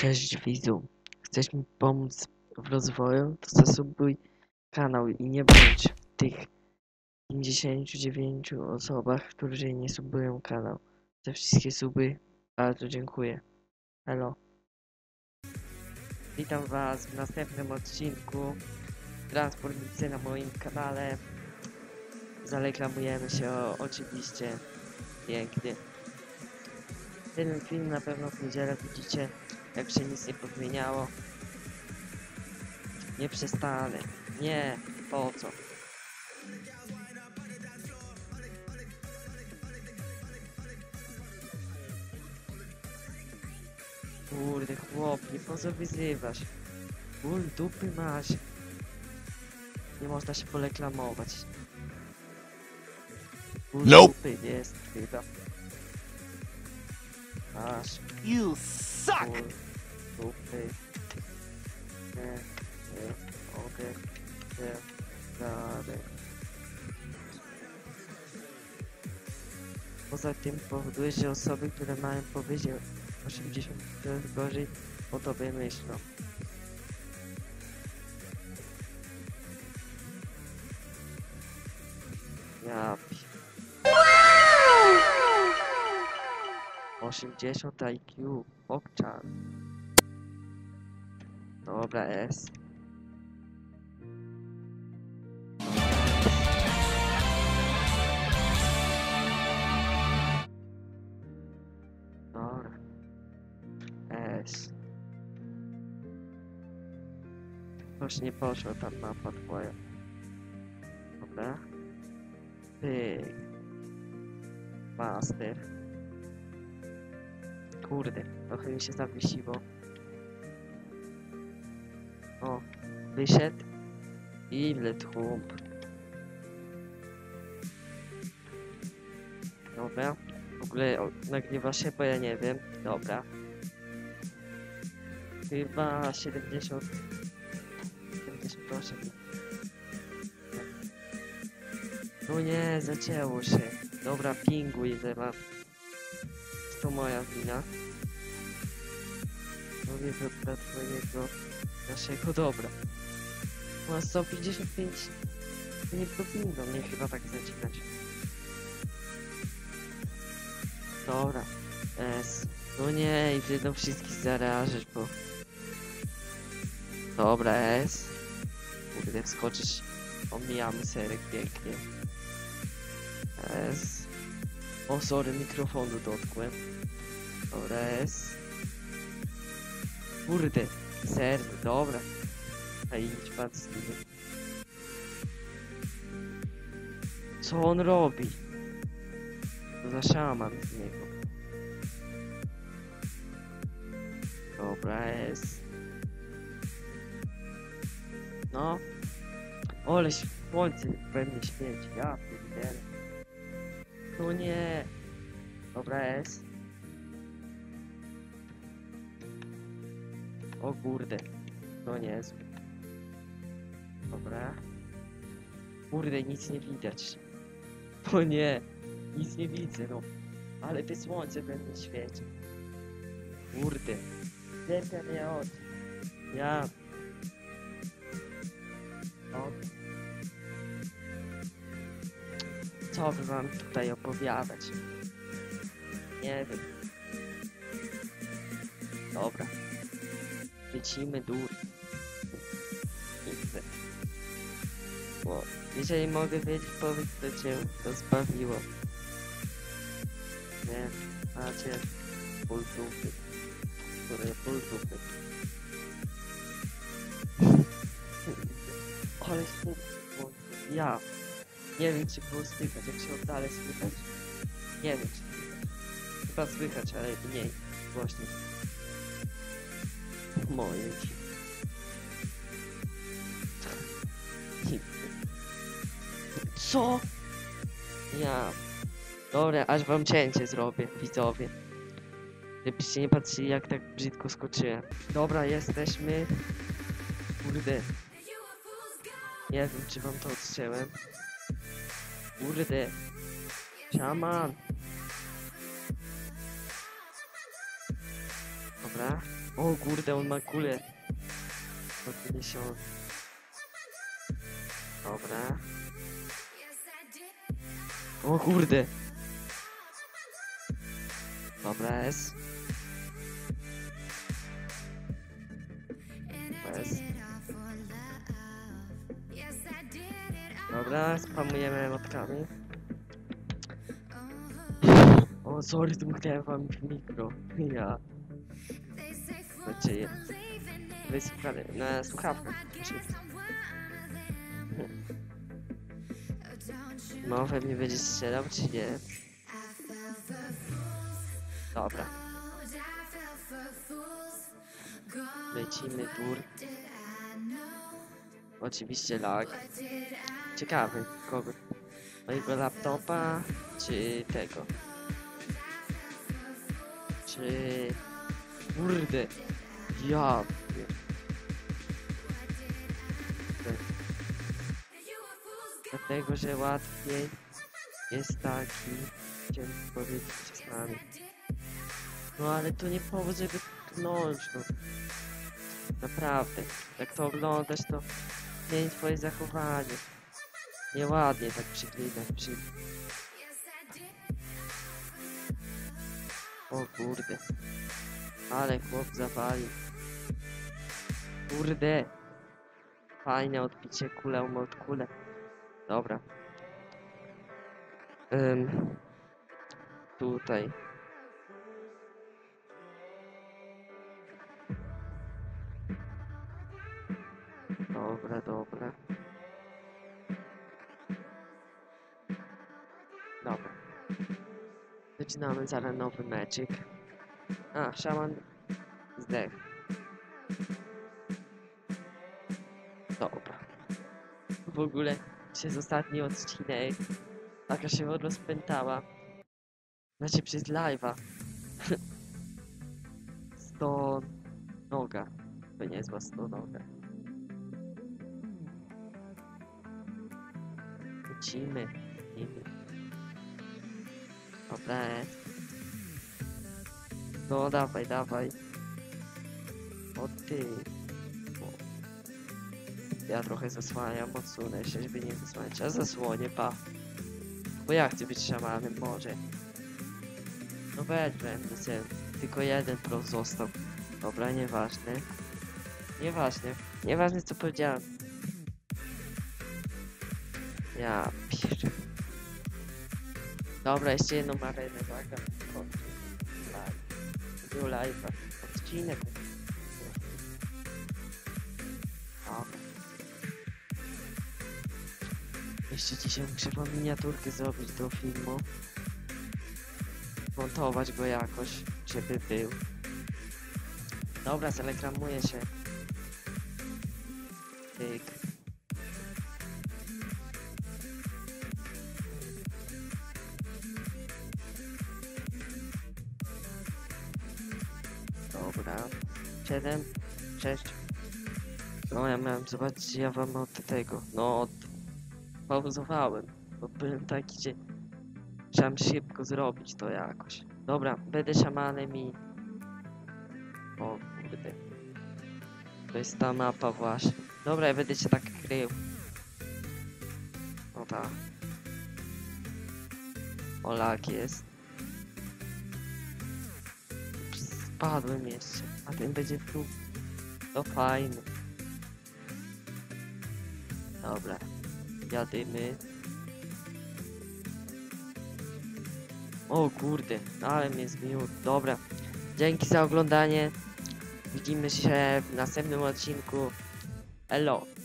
Cześć widzu, chcesz mi pomóc w rozwoju? To zasubuj kanał i nie bądź w tych 59 osobach, które nie subują kanał. Za wszystkie suby bardzo dziękuję. Hello. Witam was w następnym odcinku Transformicy na moim kanale. Zareklamujemy się oczywiście pięknie. Ten film na pewno w niedzielę widzicie, jak się nic nie pozmieniało. Nie przestanę. Nie, po co? Kurde chłopie, po co wyzywasz? Ból dupy masz. Nie można się poreklamować. Ból dupy jest chyba. Masz. You suck! Ból dupy. Nie mogę się dalej. Poza tym powoduje, że osoby, które mają powyżej 80 gorzej o tobie myślą. Ja 80 IQ, obczan. Dobra, S. Dobra. S. Coś nie poszło tam mapa twoja. Dobra. Pyk. Master. Kurde, trochę mi się zawiesiło. O, wyszedł. Ile tłumb. Dobra. W ogóle nagrywa się, bo ja nie wiem. Dobra. Chyba 78. No nie, zacięło się. Dobra, pinguj, że mam. To moja wina. No nie dla twojego naszego dobra. Ma 155. Nie powinno mnie chyba tak zacinać. Dobra. S. No nie, i będą wszystkich zarażać, bo... Dobra, S. Kurde, wskoczysz. Omijamy serek pięknie. S. O, sorry, mikrofonu dotkłem. Dobra, S. Kurde, serwer, dobra. A idź pan z nim. Co on robi? To za szaman z niego. Dobra, S. No. Ole, słońce we mnie świeci, ja pierdzielę. No nie. Dobra, S. O kurde. No niezły. Dobra. Kurde, nic nie widać. O nie. Nic nie widzę, no. Ale te słońce we mnie świeci. Kurde. Zerka mnie oczy. Ja... O. Co by wam tutaj opowiadać? Nie wiem. Dobra. Lecimy dur. Idę. Bo jeżeli mogę wiedzieć, powiedz, to cię to zbawiło. Nie, macie ból dupy. Które ból dupy. Ale smutno. Ja. Nie wiem, czy było słychać, jak się oddalę słychać. Nie wiem, czy słychać. Chyba słychać, ale mniej. Głośniej. Moje ci. Co? Ja. Dobra, aż wam cięcie zrobię, widzowie. Żebyście nie patrzyli, jak tak brzydko skoczyłem. Dobra, jesteśmy. Kurde. Nie wiem, czy wam to odcięłem. Kurde. Szaman. Dobra. O kurde, on ma kulę. Podniesiony. Dobra. O kurde. Dobra, jest. Jest. Dobra, spamujemy emotkami. O, sorry, dmuchnąłem wam w mikro. Ja. Znaczy, wysłuchali na słuchawkach. No, we mnie będzie strzelał, czy nie? Dobra. Lecimy tur. Oczywiście lag. Ciekawy, kogo? Mojego laptopa, czy tego? Czy... Kurde. Ja... Dlatego, że łatwiej jest taki, chciałem powiedzieć czasami. No ale to nie powód, żeby tknąć, no. Naprawdę. Jak to oglądasz, to zmień twoje zachowanie. Nieładnie tak przyklinać przy... O kurde. Ale chłop zawalił. Kurde. Fajne odbicie, kulę od kulę. Dobra. Tutaj. Dobra, dobra. Dobra. Zaczynamy zaraz nowy meczyk. A, szaman zdech. Dobra. W ogóle przez ostatni odcinek taka się rozpętała. Znaczy przez live'a. 100 noga. To niezła 100 noga. Lecimy. Dobra. No dawaj, dawaj. O ty. O. Ja trochę zasłaniam, odsunę się, żeby nie zasłaniać. Ja zasłonię, pa. Bo ja chcę być szamanem, może. No będę sobie. Tylko jeden pro został. Dobra, nieważne. Nieważne co powiedziałem. Ja piszę. Dobra, jeszcze jedną arenę, uwaga. Był live'a. Odcinek. Dobra. Jeszcze dzisiaj muszę wam miniaturkę zrobić do filmu. Montować go jakoś, żeby był. Dobra, zalekramuję się. Tyk. Dobra. 7, 6. No ja miałem zobaczyć, ja wam od tego. No pauzowałem. Bo byłem taki, że chciałem szybko zrobić to jakoś. Dobra, będę szamanem i... O kurde. To jest ta mapa właśnie. Dobra, ja będę się tak krył. O tak. O lag jest. Spadłem jeszcze. A ten będzie tu. To fajny. Dobra. Jadymy. O kurde, ale mnie zmieniło. Dobra. Dzięki za oglądanie. Widzimy się w następnym odcinku. Elo.